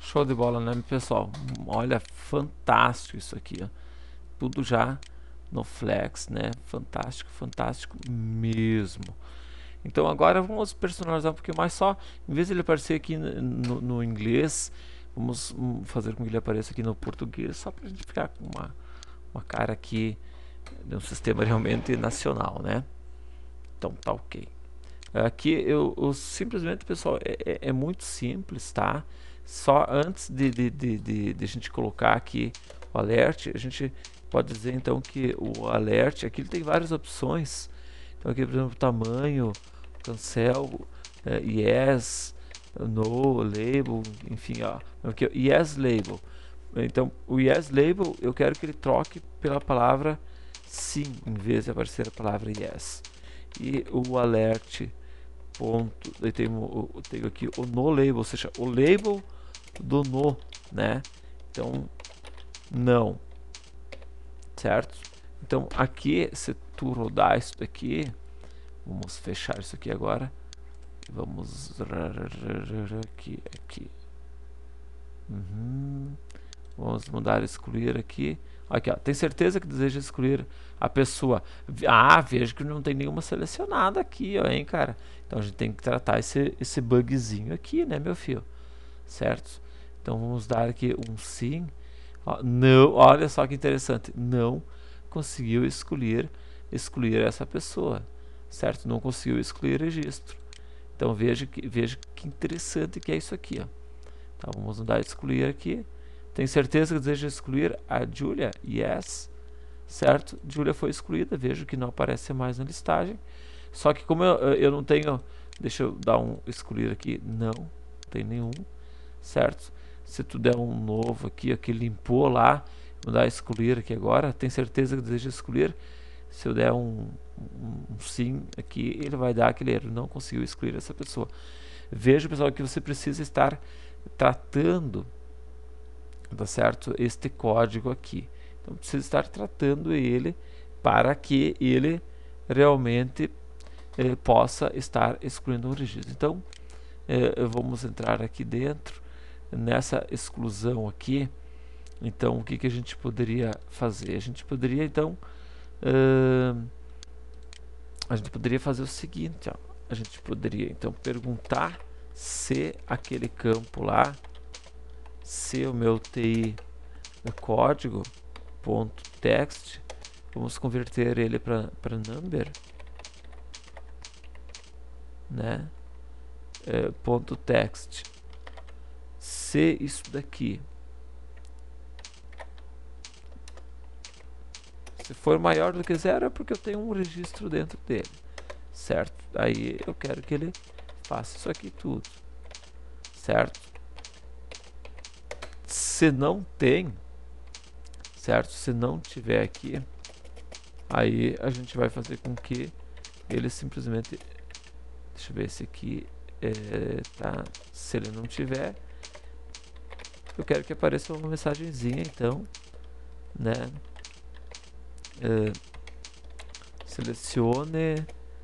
Show de bola, né, pessoal? Olha, fantástico isso aqui, ó. Tudo já no Flex, né? Fantástico, fantástico mesmo. Então agora vamos personalizar um pouquinho mais só. Em vez de ele aparecer aqui no inglês, vamos fazer com que ele apareça aqui no português, só para a gente ficar com uma cara aqui de um sistema realmente nacional, né? Então tá ok. Aqui eu simplesmente, pessoal, é muito simples, tá? Só antes de a gente colocar aqui o alert, a gente pode dizer então que o alert, aqui ele tem várias opções. Então aqui, por exemplo, tamanho, cancel, yes, no, label, enfim, ó. Aqui, yes label. Então o yes label eu quero que ele troque pela palavra sim, em vez de aparecer a palavra yes. E o alert ponto, daí tenho aqui o no label, ou seja, o label do no, né? Então, não, certo? Então, aqui, se tu rodar isso daqui, vamos fechar isso aqui agora, vamos aqui. Vamos mudar excluir aqui. Aqui, ó, tem certeza que deseja excluir a pessoa? Ah, vejo que não tem nenhuma selecionada aqui, ó, hein, cara. Então a gente tem que tratar esse bugzinho aqui, né, meu filho? Certo? Então vamos dar aqui um sim. Ó, não, olha só que interessante. Não conseguiu excluir essa pessoa, certo? Não conseguiu excluir registro. Então veja que interessante que é isso aqui, ó. Então vamos dar excluir aqui. Tem certeza que deseja excluir a Julia? Yes. Certo? Julia foi excluída. Vejo que não aparece mais na listagem. Só que como eu não tenho... Deixa eu dar um excluir aqui. Não tem nenhum. Certo? Se tu der um novo aqui, que limpou lá, vou dar excluir aqui agora. Tem certeza que deseja excluir? Se eu der um sim aqui, ele vai dar aquele erro. Não conseguiu excluir essa pessoa. Veja, pessoal, que você precisa estar tratando, tá certo? Este código aqui. Então precisa estar tratando ele para que ele realmente possa estar excluindo um registro. Então vamos entrar aqui dentro nessa exclusão aqui. Então o que a gente poderia fazer? A gente poderia então fazer o seguinte, ó. A gente poderia então perguntar se aquele campo lá, se o meu TI código ponto text, vamos converter ele para number, né? Ponto text, se isso daqui se for maior do que zero é porque eu tenho um registro dentro dele, certo? Aí eu quero que ele faça isso aqui tudo, certo? Se não tem, certo? Se não tiver aqui, aí a gente vai fazer com que ele simplesmente, deixa eu ver esse aqui, tá? Se ele não tiver, eu quero que apareça uma mensagenzinha, então, né? Selecione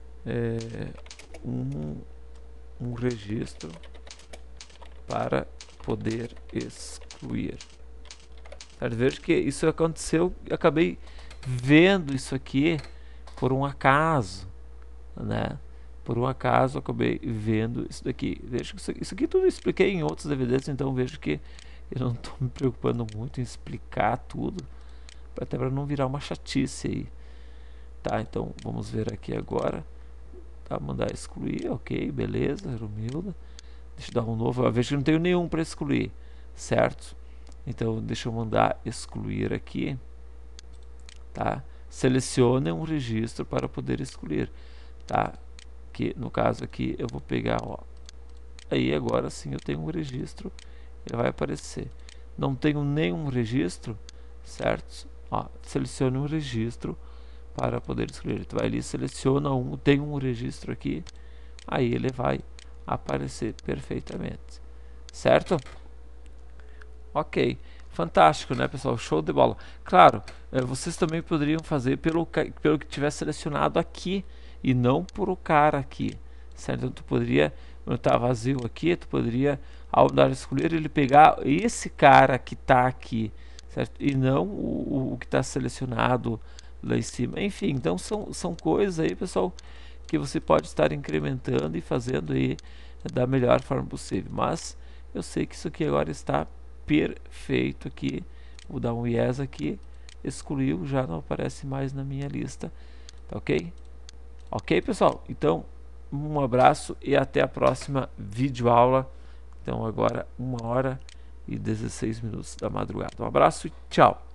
um registro para poder excluir. Veja que isso aconteceu, eu acabei vendo isso aqui por um acaso, né? Por um acaso eu acabei vendo isso daqui. Veja que isso aqui tudo eu expliquei em outros DVDs, então vejo que eu não estou me preocupando muito em explicar tudo, até para não virar uma chatice aí. Tá, então vamos ver aqui agora. Tá, mandar excluir, ok, beleza, Romilda. Deixa eu dar um novo, eu vejo que não tenho nenhum para excluir, certo? Então deixa eu mandar excluir aqui, tá? Selecione um registro para poder excluir, tá? Que no caso aqui eu vou pegar, ó. Aí agora sim eu tenho um registro, ele vai aparecer. Não tenho nenhum registro, certo? Ó, selecione um registro para poder excluir. Tu vai ali, seleciona um, tem um registro aqui, aí ele vai aparecer perfeitamente, certo? Ok, fantástico, né, pessoal? Show de bola. Claro, vocês também poderiam fazer pelo que tiver selecionado aqui e não por o cara aqui, certo? Então tu poderia, quando tá vazio aqui, tu poderia, ao dar excluir, ele pegar esse cara que tá aqui, certo? E não o que está selecionado lá em cima. Enfim, então são coisas aí, pessoal, que você pode estar incrementando e fazendo aí da melhor forma possível. Mas eu sei que isso aqui agora está perfeito aqui. Vou dar um yes aqui, excluiu, já não aparece mais na minha lista, tá ok? Ok, pessoal? Então, um abraço e até a próxima videoaula. Então agora 1h e 16 minutos da madrugada. Um abraço e tchau!